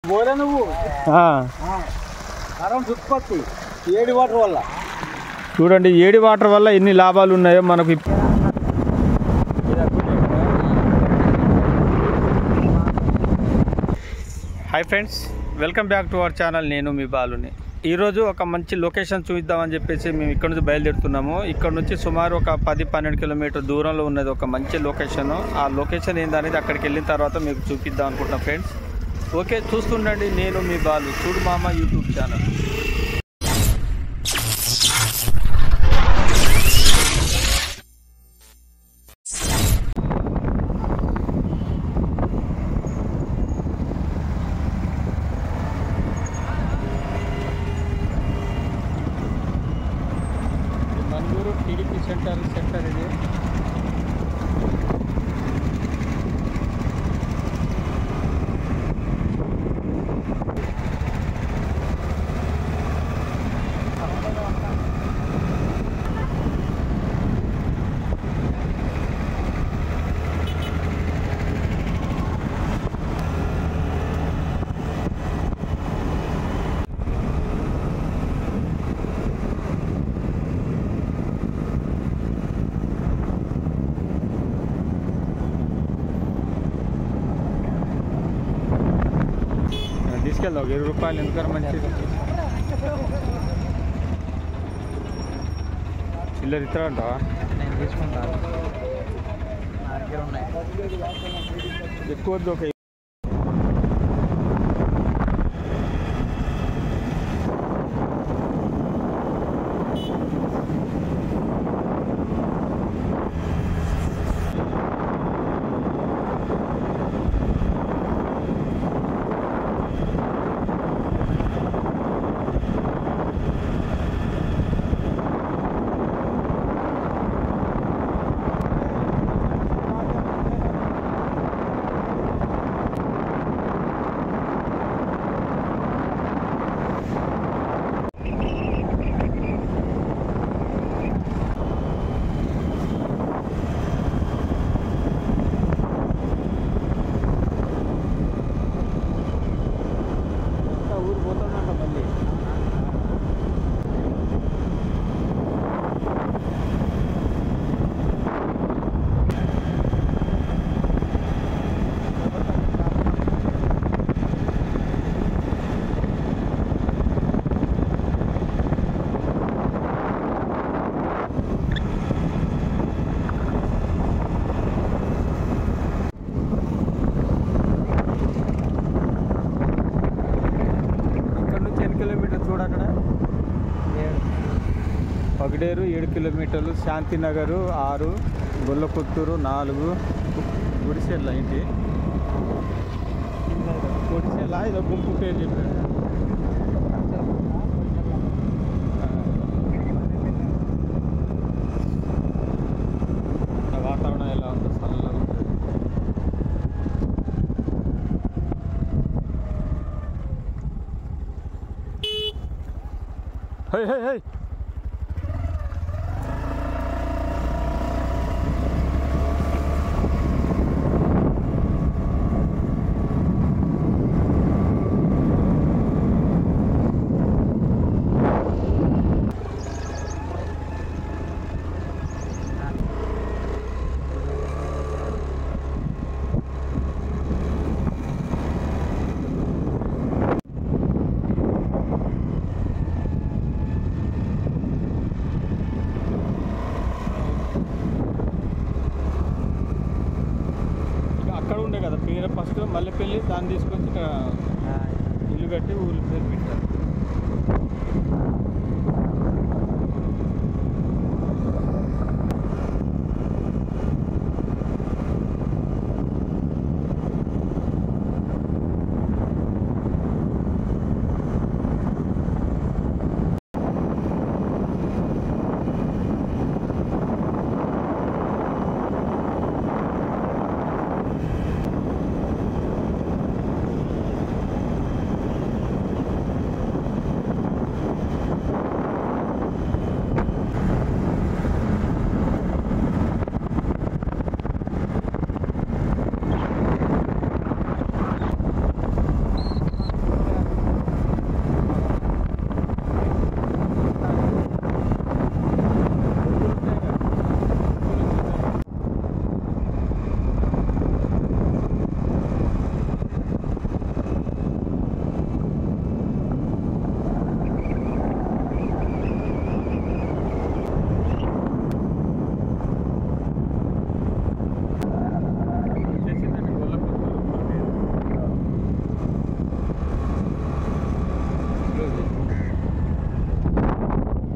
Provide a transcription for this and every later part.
బోరే నువ్వు కరెంట్ ఉత్పత్తి AD water వల్ల. చూడండి ఏడి వాటర్ వల్ల ఎన్ని లాభాలు ఉన్నాయో మనకు. Hi friends, welcome back to our channel. నేను మీ బాలుని. ఈరోజు ఒక మంచి లొకేషన్ చూద్దామని చెప్పేసి మేము ఇక్కడ నుంచి బయలుదేరుతున్నాము. ఇక్కడ నుంచి సుమారు ఒక 10-12 కిలోమీటర్ దూరంలో ఉన్నది ఒక మంచి లొకేషన్. ఆ లొకేషన్ ఏందనేది అక్కడికి వెళ్ళిన తర్వాత మీకు చూపిద్దాం అనుకుంటున్నాం ఫ్రెండ్స్. ఓకే, చూస్తుండండి. నేను మీ బాలు, చూడు మామ YouTube channel. Manyuru TDP centre ఇది. తీసుకెళ్దాం 20 రూపాయలు ఎందుకని మంచిది. చిల్లర ఇస్తారంటావా? నేను తీసుకుంటాను. ఎక్కువ వద్దు, ఒక పగడేరు 7 కిలోమీటర్లు, శాంతినగరు 6, గొల్లపుత్తూరు 4, గుడిసెల్ల ఏంటి గుడిసెల్ల ఏదో గుంపు పేరు చెప్పారు. వాతావరణం ఎలా ఉందో చల్లగా ఉంటుంది. హై హై హై కదా పేరు ఫస్ట్ మల్లెపల్లి, దాన్ని తీసుకొచ్చి ఇక్కడ ఇల్లు కట్టి ఊరి పేరు పెట్టారు.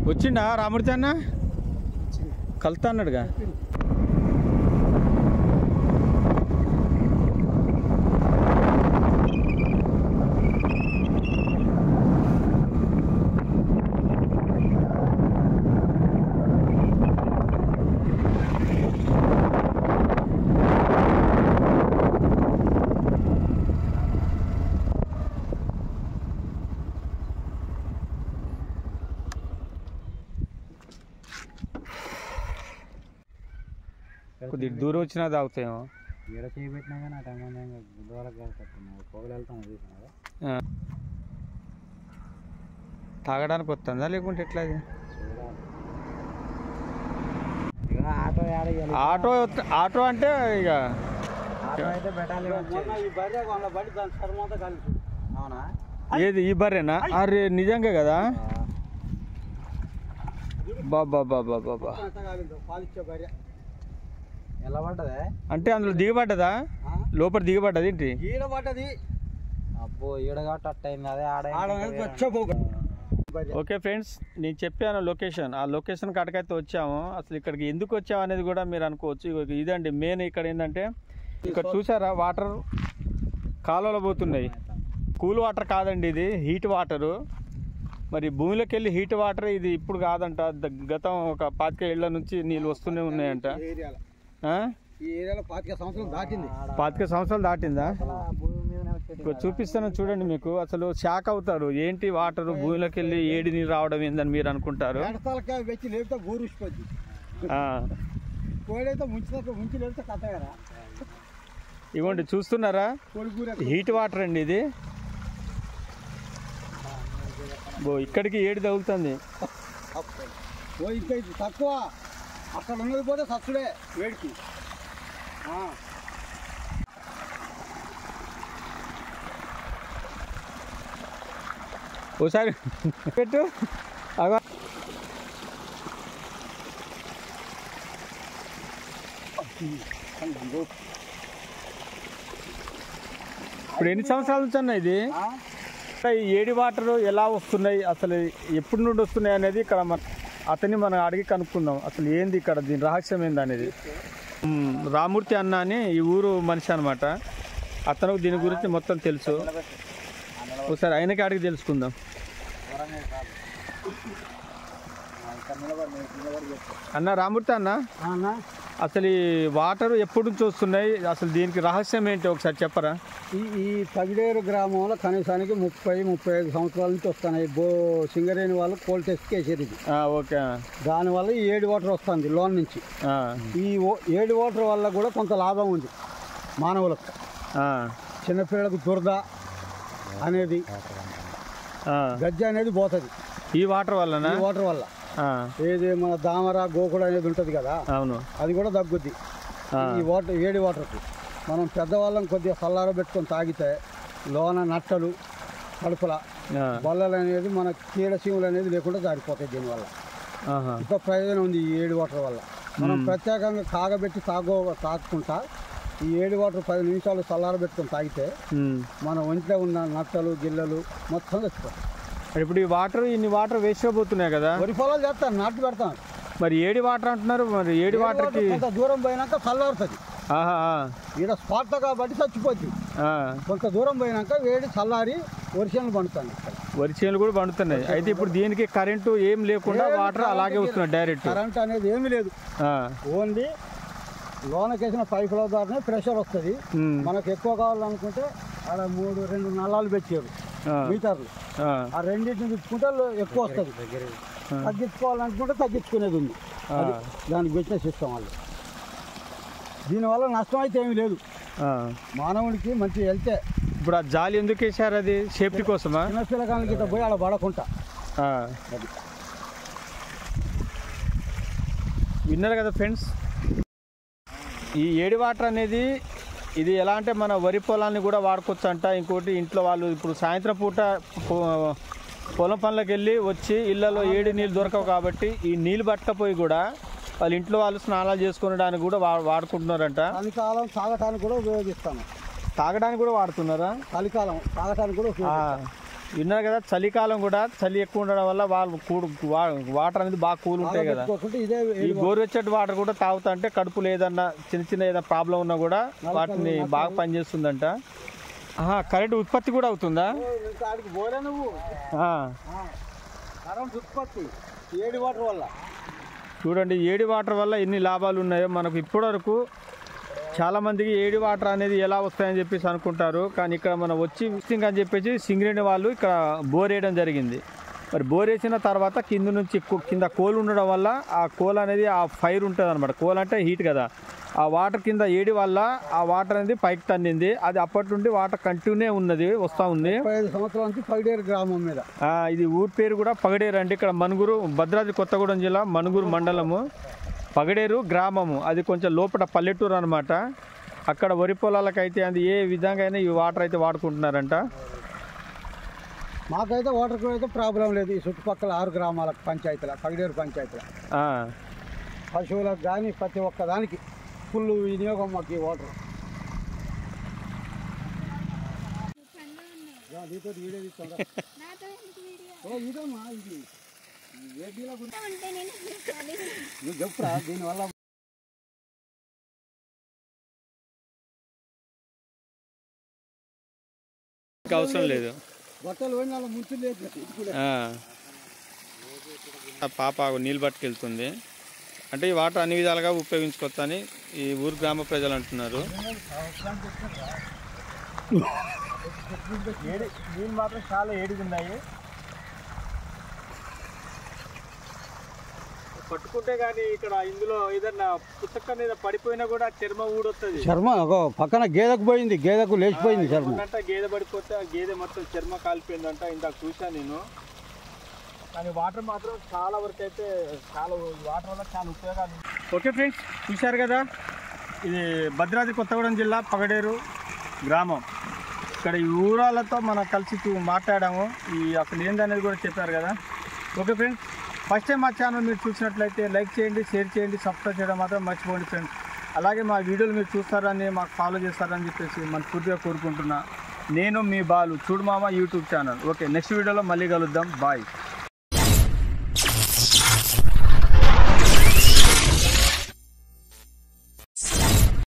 వచ్చిండా రామూర్తి అన్న కలుతా అన్నాడుగా. కొద్దిగా దూరం వచ్చినా తాగుతాయేమో. ఈడ చేయబెట్టినా కానీ ఆ టైం దూరం పొగలు వెళ్తాను చూసినా. తాగడానికి వస్తుందా లేకుంటే ఎట్లా? ఆటో ఆటో ఆటో అంటే ఇక అయితే పెట్టాలి. ఈ బర్రె వాళ్ళ బండి దాని సర్మంతా కలిసి. అవునా? ఏది ఈ బర్రెనా? అరే నిజంగా కదా. బాబా బాబా బాబా పాలిచ్చే బర్రె ఎలా పడ్డదే? అంటే అందులో దిగబడ్డదా? లోపల దిగబడ్డది ఏంటి? ఈడ పడ్డది. అబ్బో ఈడగట్టయింది అదే ఆడ. ఓకే ఫ్రెండ్స్, నేను చెప్పాను లొకేషన్. ఆ లొకేషన్ కాడికైతే వచ్చాము. అసలు ఇక్కడికి ఎందుకు వచ్చాము అనేది కూడా మీరు అనుకోవచ్చు. ఇదండి మెయిన్. ఇక్కడ ఏంటంటే ఇక్కడ చూసారా వాటర్ కాలువలో పోతున్నాయి. కూల్ వాటర్ కాదండి, ఇది హీట్ వాటరు. మరి భూమిలోకి వెళ్ళి హీట్ వాటర్ ఇది ఇప్పుడు కాదంట. గతం ఒక 25 ఏళ్ల నుంచి నీళ్ళు వస్తూనే ఉన్నాయంట. ఈ ఏరియాలో 25 సంవత్సరాలు దాటింది. 25 సంవత్సరాలు దాటిందా? చూపిస్తాను చూడండి. మీకు అసలు షాక్ అవుతారు. ఏంటి వాటర్ భూమిలోకి వెళ్ళి ఏడి నీరు రావడం ఏందని మీరు అనుకుంటారు. వెచ్చి లేపితే గోరుసిపోద్ది. కోడైతే ముంచి లేపితే కథగారా. ఇవ్వండి చూస్తున్నారా, హీట్ వాటర్ అండి ఇది. ఇక్కడికి ఏడి తగులుతుంది. ఇంకా తక్కువ అక్కడ ఉన్నది పోతే సచ్చుడే వేడికి. ఓసారి పెట్టు. ఇప్పుడు ఎన్ని సంవత్సరాల నుంచి అన్న ఇది? ఈ ఏడి వాటర్ ఎలా వస్తున్నాయి, అసలు ఎప్పటి నుండి వస్తున్నాయి అనేది ఇక్కడ అతన్ని మనం అడిగి కనుక్కుందాం. అసలు ఏంది ఇక్కడ దీని రహస్యం ఏంది అనేది. రామూర్తి అన్న అని ఈ ఊరు మనిషి అనమాట. అతను దీని గురించి మొత్తం తెలుసు. ఒకసారి ఆయనకి అడిగి తెలుసుకుందాం. అన్న రామూర్తి అన్న, అసలు ఈ వాటర్ ఎప్పటి నుంచి వస్తున్నాయి, అసలు దీనికి రహస్యం ఏంటి ఒకసారి చెప్పరా? ఈ పగిడేరు గ్రామంలో కనీసానికి 30-35 సంవత్సరాల నుంచి వస్తున్నాయి. సింగరేణి వాళ్ళు కోల్ టెస్ట్ వేసేది ఇది. ఓకే. దానివల్ల ఈ ఏడి వాటర్ వస్తుంది లోన్ నుంచి. ఈ ఏడి వాటర్ వల్ల కూడా కొంత లాభం ఉంది మానవులకు. చిన్నపిల్లలకు దురద అనేది, గజ్జ అనేది పోతుంది ఈ వాటర్ వల్ల. ఈ వాటర్ వల్ల ఏది మన దామర గోకుడు అనేది ఉంటుంది కదా, అవును, అది కూడా తగ్గుద్ది ఈ వాటర్. ఏడి వాటర్కి మనం పెద్దవాళ్ళం కొద్దిగా సల్లార పెట్టుకొని తాగితే లోన నట్టలు కడుపుల బల్లలు అనేది మన చీడసీములు అనేది లేకుండా జారిపోతాయి. దీనివల్ల ఇంకా ప్రయోజనం ఉంది ఈ ఏడి వాటర్ వల్ల. మనం ప్రత్యేకంగా కాగబెట్టి తాగుకుంటా ఈ ఏడి వాటర్ 10 నిమిషాలు సల్లార పెట్టుకొని తాగితే మన ఒంట్లో ఉన్న నట్టలు గిల్లలు మొత్తం తెచ్చుకోవాలి. ఇప్పుడు ఈ వాటర్ ఇన్ని వాటర్ వేస్ట్ అయిపోతున్నాయి కదా, వరి పొలాలు చేస్తాను నాటు పెడతాను. మరి ఏడి వాటర్ అంటున్నారు. మరి ఏడి వాటర్కి కొంత దూరం పోయినాక చల్లారుతుంది. ఈడ స్పాట్ కాబట్టి చచ్చిపోద్ది. కొంత దూరం పోయినాక వేడి చల్లారి వరిసేనులు పండుతాయి. వరిసేనులు కూడా పండుతున్నాయి. అయితే ఇప్పుడు దీనికి కరెంటు ఏం లేకుండా వాటర్ అలాగే వస్తున్నాయి డైరెక్ట్. కరెంట్ అనేది ఏమి లేదు, ఓన్లీ లోనకేసిన పైపుల ద్వారానే ప్రెషర్ వస్తుంది. మనకు ఎక్కువ కావాలనుకుంటే ఆడ 2 నల్లాలు పెట్టారు మీటర్లు. ఆ రెండింటిని తిప్పుకుంటే ఎక్కువ వస్తుంది. తగ్గించుకోవాలనుకుంటే తగ్గించుకునేది ఉంది. దానికి పెట్టిన సిస్టమ్ వాళ్ళు. దీనివల్ల నష్టం అయితే ఏమి లేదు, మానవుడికి మంచి వెళ్తే. ఇప్పుడు ఆ జాలి ఎందుకు వేసారు? అది సేఫ్టీ కోసమా? చిన్న పిల్లకాయలకి ఇట్లా పోయి ఆడ పడకుండా. విన్నారు కదా ఫ్రెండ్స్, ఈ ఏడి వాటర్ అనేది ఇది ఎలా అంటే మన వరి పొలాన్ని కూడా వాడుకోవచ్చు అంట. ఇంకోటి ఇంట్లో వాళ్ళు ఇప్పుడు సాయంత్రం పూట పొలం పనులకు వెళ్ళి వచ్చి ఇళ్లలో ఏడి నీళ్ళు దొరకవు కాబట్టి ఈ నీళ్ళు పట్టకపోయి కూడా వాళ్ళ ఇంట్లో వాళ్ళు స్నానాలు చేసుకోవడానికి కూడా వాడుకుంటున్నారంట. చలికాలం తాగటానికి కూడా ఉపయోగిస్తాను. తాగడానికి కూడా వాడుతున్నారా? చలికాలం తాగటానికి కూడా విన్నారు కదా, చలికాలం కూడా చలి ఎక్కువ ఉండడం వల్ల వాళ్ళు వాటర్ అనేది బాగా కూల్ ఉంటాయి కదా. ఈ గోరువెచ్చటి వాటర్ కూడా తాగుతా అంటే కడుపులో ఏదన్నా చిన్న చిన్న ఏదైనా ప్రాబ్లం ఉన్నా కూడా వాటిని బాగా పనిచేస్తుందంట. కరెంట్ ఉత్పత్తి కూడా అవుతుందా? చూడండి ఏడి వాటర్ వల్ల ఎన్ని లాభాలు ఉన్నాయో మనకు. ఇప్పటివరకు చాలామందికి ఏడి వాటర్ అనేది ఎలా వస్తాయని చెప్పేసి అనుకుంటారు, కానీ ఇక్కడ మనం వచ్చి విజిటింగ్ అని చెప్పేసి సింగరేణి వాళ్ళు ఇక్కడ బోర్ వేయడం జరిగింది. మరి బోర్ వేసిన తర్వాత కింద కోల్ ఉండడం వల్ల ఆ కోల్ అనేది ఆ ఫైర్ ఉంటుంది అనమాట. కోల్ అంటే హీట్ కదా, ఆ వాటర్ కింద ఏడి వల్ల ఆ వాటర్ అనేది పైకి తన్నింది. అది అప్పటి నుండి వాటర్ కంటిన్యూ ఉన్నది, వస్తూ ఉంది. 5 సంవత్సరాల నుంచి పగడేరు గ్రామం మీద. ఇది ఊరి పేరు కూడా పగడేరు అండి. ఇక్కడ మనుగురు, భద్రాద్రి కొత్తగూడెం జిల్లా మనుగురు మండలము, పగడేరు గ్రామము. అది కొంచెం లోపల పల్లెటూరు అనమాట. అక్కడ వరి పొలాలకైతే అది ఏ విధంగా అయినా ఈ వాటర్ అయితే వాడుకుంటున్నారంట. మాకైతే వాటర్కి అయితే ప్రాబ్లం లేదు. ఈ చుట్టుపక్కల 6 గ్రామాల పంచాయతీల, పగడేరు పంచాయతీల పశువులకు కానీ ప్రతి ఒక్క దానికి ఫుల్ వినియోగం మాకు ఈ వాటర్. దీంతో వీడియో తీసుకోండి. నువ్వు చెప్పురా దీనివల్ల అవసరం లేదు. బట్టలు పోయిన ముంచు లేదు. పాప నీళ్ళు పట్టుకెళ్తుంది అంటే ఈ వాటర్ అన్ని విధాలుగా ఉపయోగించుకోవచ్చని ఈ ఊరు గ్రామ ప్రజలు అంటున్నారు. నీళ్ళు మాత్రం చాలా ఏడిగా ఉన్నాయి. పట్టుకుంటే కానీ ఇక్కడ ఇందులో ఏదన్నా పుస్తక మీద పడిపోయినా కూడా చర్మం ఊడొస్తుంది. చర్మం పక్కన గేదెకు పోయింది, గేదెకు లేచిపోయింది చర్మం. అంటే గేదె పడిపోతే ఆ గేదె మొత్తం చర్మం కాలిపోయిందంట. ఇందాక చూసాను నేను. కానీ వాటర్ మాత్రం చాలా వరకు అయితే వాటర్ వల్ల చాలా ఉపయోగాలు. ఓకే ఫ్రెండ్స్, చూశారు కదా, ఇది భద్రాద్రి కొత్తగూడెం జిల్లా పగడేరు గ్రామం. ఇక్కడ ఈ ఊరాలతో మనం కలిసి మాట్లాడాము. అసలు ఏందనేది కూడా చెప్పారు కదా. ఓకే ఫ్రెండ్స్, ఫస్ట్ టైం మా ఛానల్ మీరు చూసినట్లయితే లైక్ చేయండి, షేర్ చేయండి, సబ్స్క్రైబ్ చేయడం మాత్రం మర్చిపోండి ఫ్రెండ్స్. అలాగే మా వీడియోలు మీరు చూస్తారని, మాకు ఫాలో చేస్తారని చెప్పేసి మనస్ఫూర్తిగా కోరుకుంటున్నా. నేను మీ బాలు, చూడు మామ యూట్యూబ్ ఛానల్. ఓకే, నెక్స్ట్ వీడియోలో మళ్ళీ కలుద్దాం. బాయ్.